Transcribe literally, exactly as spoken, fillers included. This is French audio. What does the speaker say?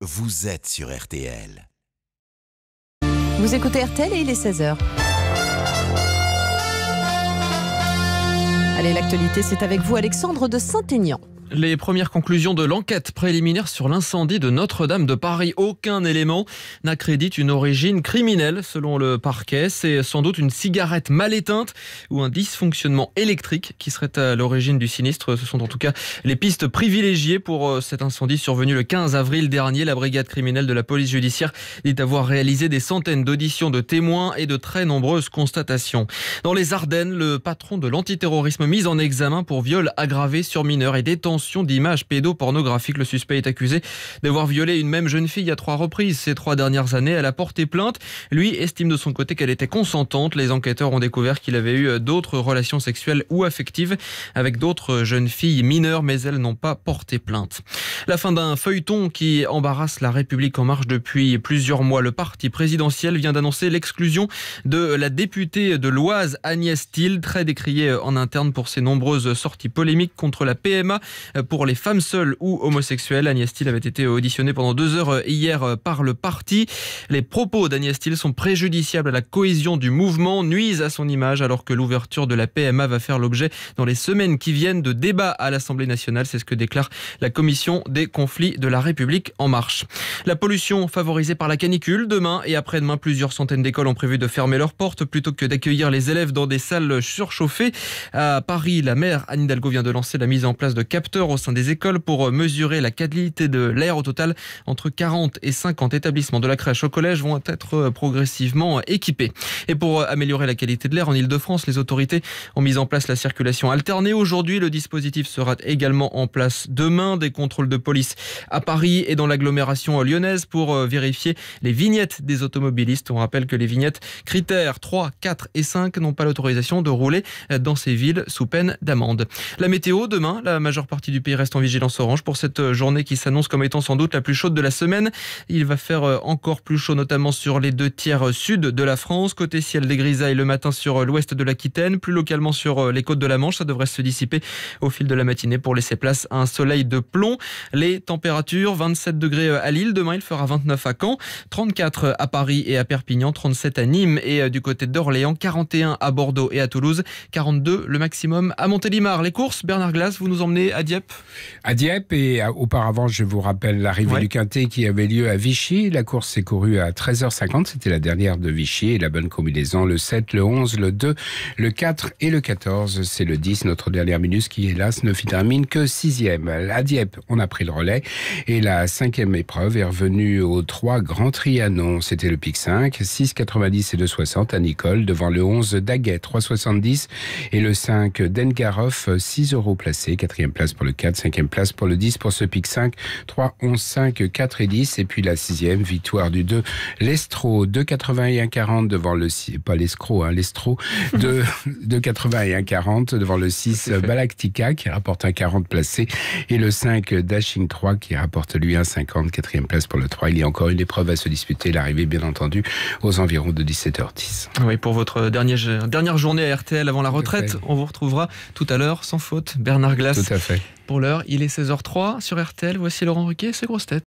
vous êtes sur R T L. Vous écoutez R T L et il est seize heures. Allez, l'actualité, c'est avec vous, Alexandre de Saint-Aignan. Les premières conclusions de l'enquête préliminaire sur l'incendie de Notre-Dame de Paris. Aucun élément n'accrédite une origine criminelle selon le parquet. C'est sans doute une cigarette mal éteinte ou un dysfonctionnement électrique qui serait à l'origine du sinistre. Ce sont en tout cas les pistes privilégiées pour cet incendie survenu le quinze avril dernier. La brigade criminelle de la police judiciaire dit avoir réalisé des centaines d'auditions de témoins et de très nombreuses constatations. Dans les Ardennes, le patron de l'antiterrorisme mis en examen pour viol aggravé sur mineur et détention d'images pédopornographiques. Le suspect est accusé d'avoir violé une même jeune fille à trois reprises ces trois dernières années. Elle a porté plainte. Lui estime de son côté qu'elle était consentante. Les enquêteurs ont découvert qu'il avait eu d'autres relations sexuelles ou affectives avec d'autres jeunes filles mineures, mais elles n'ont pas porté plainte. La fin d'un feuilleton qui embarrasse la République en marche depuis plusieurs mois. Le parti présidentiel vient d'annoncer l'exclusion de la députée de l'Oise, Agnès Thill, très décriée en interne pour ses nombreuses sorties polémiques contre la P M A pour les femmes seules ou homosexuelles. Agnès Thill avait été auditionnée pendant deux heures hier par le parti. Les propos d'Agnès Thill sont préjudiciables à la cohésion du mouvement, nuisent à son image alors que l'ouverture de la P M A va faire l'objet dans les semaines qui viennent de débats à l'Assemblée nationale. C'est ce que déclare la commission des conflits de la République en marche. La pollution favorisée par la canicule. Demain et après-demain, plusieurs centaines d'écoles ont prévu de fermer leurs portes plutôt que d'accueillir les élèves dans des salles surchauffées. À Paris, la maire Anne Hidalgo vient de lancer la mise en place de capteurs au sein des écoles pour mesurer la qualité de l'air. Au total, entre quarante et cinquante établissements de la crèche au collège vont être progressivement équipés. Et pour améliorer la qualité de l'air en Ile-de-France, les autorités ont mis en place la circulation alternée. Aujourd'hui, le dispositif sera également en place demain. Des contrôles de police à Paris et dans l'agglomération lyonnaise pour vérifier les vignettes des automobilistes. On rappelle que les vignettes critères trois, quatre et cinq n'ont pas l'autorisation de rouler dans ces villes sous peine d'amende. La météo, demain, la majeure partie du pays reste en vigilance orange pour cette journée qui s'annonce comme étant sans doute la plus chaude de la semaine. Il va faire encore plus chaud notamment sur les deux tiers sud de la France. Côté ciel, des grisailles le matin sur l'ouest de l'Aquitaine, plus localement sur les côtes de la Manche. Ça devrait se dissiper au fil de la matinée pour laisser place à un soleil de plomb. Les températures, vingt-sept degrés à Lille. Demain, il fera vingt-neuf à Caen, trente-quatre à Paris et à Perpignan, trente-sept à Nîmes et du côté d'Orléans, quarante et un à Bordeaux et à Toulouse, quarante-deux le maximum à Montélimar. Les courses, Bernard Glass, vous nous emmenez à Dieppe. À Dieppe et auparavant, je vous rappelle l'arrivée ouais. du Quintet qui avait lieu à Vichy. La course s'est courue à treize heures cinquante, c'était la dernière de Vichy. Et la bonne combinaison, le sept, le onze, le deux, le quatre et le quatorze. C'est le dix, notre dernière minute qui, hélas, ne termine que sixième. À Dieppe, on a pris le relais. Et la cinquième épreuve est revenue aux trois Grands Trianon. C'était le pic cinq, six quatre-vingt-dix et deux soixante à Nicole, devant le onze Daguet, trois soixante-dix. Et le cinq d'Engaroff, six euros placé. Quatrième place pour le quatre, cinquième place pour le dix pour ce pic cinq, trois, onze, cinq, quatre et dix. Et puis la sixième, victoire du deux, l'Estro, deux quatre-vingt-un quarante devant le six, pas l'escroc, hein, l'Estro, deux quatre-vingt-un quarante devant le six, Balactica qui rapporte un quarante placé et le cinq, Dashing trois qui rapporte lui un cinquante, quatrième place pour le trois. Il y a encore une épreuve à se disputer, l'arrivée bien entendu aux environs de dix-sept heures dix. Oui, pour votre dernière, dernière journée à R T L avant la retraite, on vous retrouvera tout à l'heure sans faute. Bernard Glass. Tout à fait. Pour l'heure, il est seize heures zéro trois sur R T L. Voici Laurent Ruquier et ses grosses têtes.